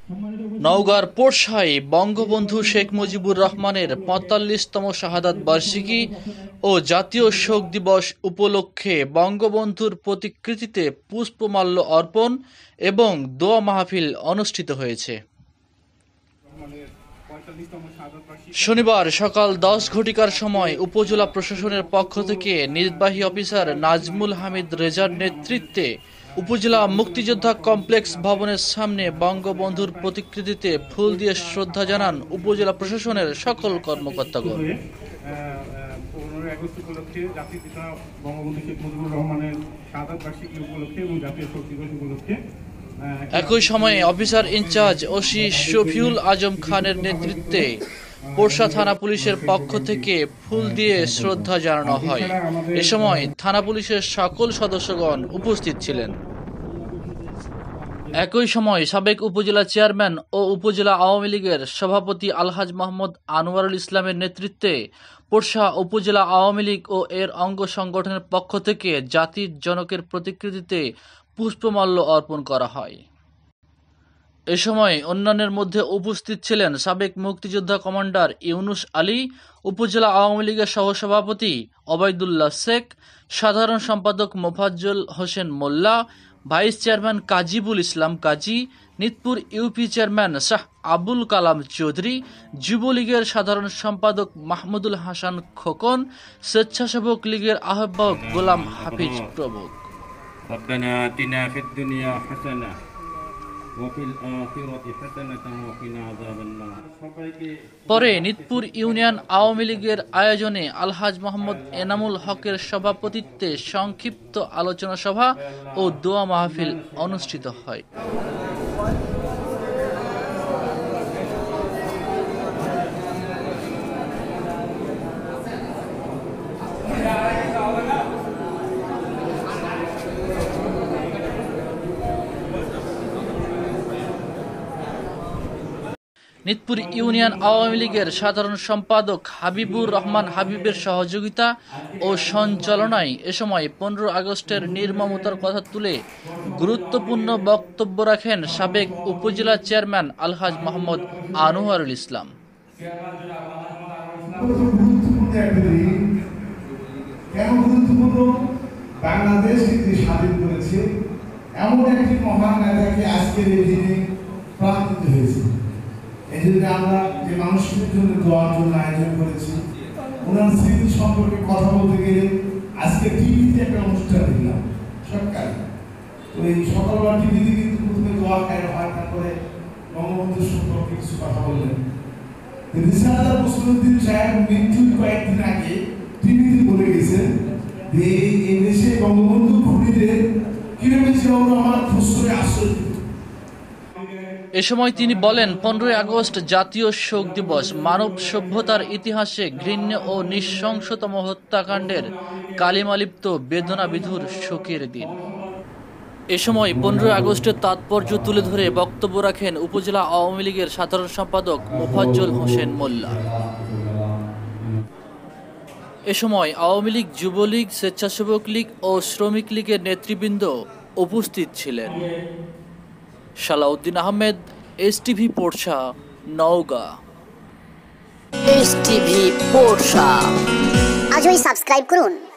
নওগাঁর পোরশায় বঙ্গবন্ধু শেখ মুজিবুর রহমানের ৪৫তম শাহাদাত বার্ষিকী ও জাতীয় শোক দিবস উপলক্ষে বঙ্গবন্ধুর প্রতিকৃতিতে পুষ্পমাল্য অর্পণ এবং দোয়া মাহফিল অনুষ্ঠিত হয়েছে। শনিবার সকাল ১০ ঘটিকার সময় উপজেলা প্রশাসনের পক্ষ থেকে নির্বাহী অফিসার নাজমুল হামিদ রেজার নেতৃত্বে উপজেলা মুক্তিযোদ্ধা কমপ্লেক্স ভবনের সামনে বঙ্গবন্ধুর প্রতিকৃতিতে ফুল দিয়ে শ্রদ্ধা জানান উপজেলা প্রশাসনের সকল কর্মকর্তাগণ। 15 আগস্ট উপলক্ষে জাতির পিতা বঙ্গবন্ধু শেখ মুজিবুর রহমানের শাহাদাত বার্ষিকী উপলক্ষে এবং জাতীয় শোক দিবস উপলক্ষে একই সময়ে officer in charge OC Shafiul Azam খানের নেতৃত্বে পোরশা থানা পুলিশের পক্ষ থেকে ফুল দিয়ে শ্রদ্ধা জানানো হয়। এ সময় থানা পুলিশের সকল সদস্যগণ উপস্থিত ছিলেন। একই সময় সাবেক উপজেলা চেয়ারম্যান ও উপজেলা আওয়ামী লীগের সভাপতি আলহাজ মোহাম্মদ আনোয়ারুল ইসলামের নেতৃত্বে পোরশা উপজেলা আওয়ামী লীগ ও এর অঙ্গ সংগঠনের পক্ষ থেকে জাতির জনকের প্রতিকৃতিতে পুষ্পমাল্য অর্পণ করা হয়। এ সময় অন্যান্যের মধ্যে উপস্থিত ছিলেন সাবেক মুক্তিযোদ্ধা কমান্ডার ইউনুস আলী, উপজেলা আওয়ামী লীগের সহসভাপতি ওবায়দুল্লাহ শেখ, সাধারণ সম্পাদক Mofazzal Hossain Molla, vice chairman Kajibul Islam Kazi, Nitpur UP chairman Shah Abul Kalam Chowdhury, যুবলীগের সাধারণ সম্পাদক মাহমুদুল হাসান খোকন, স্বেচ্ছাসেবক লীগের আহ্বায়ক গোলাম হাফিজ প্রমুখ। পরে নিতপুর ইউনিয়ন আওয়ামী লীগের আয়োজনে আলহাজ মোহাম্মদ এনামুল হকের সভাপতিত্বে সংক্ষিপ্ত আলোচনা সভা ও দোয়া মাহফিল অনুষ্ঠিত হয়। নিতপুর ইউনিয়ন আওয়ামী লীগের সাধারণ সম্পাদক হাবিবুর রহমান হাবিবের সহযোগিতা ও সঞ্চালনায় এ সময় 15 আগস্টের নির্মমতার কথা তুলে গুরুত্বপূর্ণ বক্তব্য রাখেন সাবেক উপজেলা চেয়ারম্যান আলহাজ মোহাম্মদ আনোয়ারুল ইসলাম। বাংলাদেশ স্বাধীন করেছে এমন একটি মহান নেতাকে আজকের এই দিনে প্রাণ দিতে হয়েছে। এই জন্য আমরা যে মানুষের জন্য দোয়ার জন্য আয়োজন করেছি, ওনার স্মৃতি সম্পর্কে কথা বলতে গেলে আজকে টিভিতে একটা অনুষ্ঠান দিলাম সরকারি। তো এই সকালবেলা টিভিতে কিন্তু প্রথমে দোয়া খায় হয়, তারপরে বঙ্গবন্ধুর সম্পর্কে কিছু কথা বললেন। রিসার্চার মুসলিউদ্দিন সাহেব মৃত্যুর কয়েকদিন আগে টিভিতে বলে গেছেন যে এই দেশে বঙ্গবন্ধু খুনিদের কিভাবে জিয়াউর রহমান ফুসরে আশ্রয়। এ সময় তিনি বলেন, 15 আগস্ট জাতীয় শোক দিবস মানব সভ্যতার ইতিহাসে ঘৃণ্য ও নৃশংসতম হত্যাকাণ্ডের কালিমালিপ্ত বেদনাবিধুর শোকের দিন। এ সময় 15 আগস্টের তাৎপর্য তুলে ধরে বক্তব্য রাখেন উপজেলা আওয়ামী লীগের সাধারণ সম্পাদক মোফাজ্জল হোসেন মোল্লা। এ সময় আওয়ামী লীগ, যুবলীগ, স্বেচ্ছাসেবক লীগ ও শ্রমিক লীগের নেতৃবৃন্দ উপস্থিত ছিলেন। Salahuddin Ahmed, Stv Porsha, Naogaon. Stv Porsha, আজই সাবস্ক্রাইব করুন।